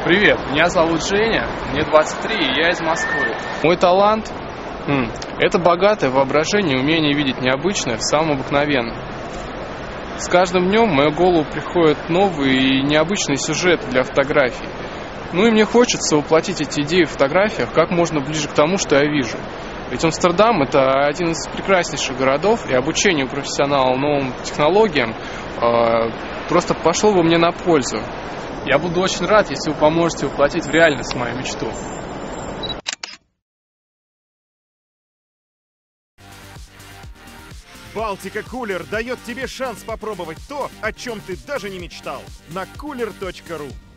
Привет, меня зовут Женя, мне 23, и я из Москвы. Мой талант это богатое воображение и умение видеть необычное в самом обыкновенном. С каждым днем в мою голову приходят новые и необычные сюжеты для фотографий. Ну и мне хочется воплотить эти идеи в фотографиях как можно ближе к тому, что я вижу. Ведь Амстердам – это один из прекраснейших городов, и обучение профессионалов новым технологиям просто пошло бы мне на пользу. Я буду очень рад, если вы поможете воплотить в реальность мою мечту. Балтика Кулер дает тебе шанс попробовать то, о чем ты даже не мечтал. На cooler.ru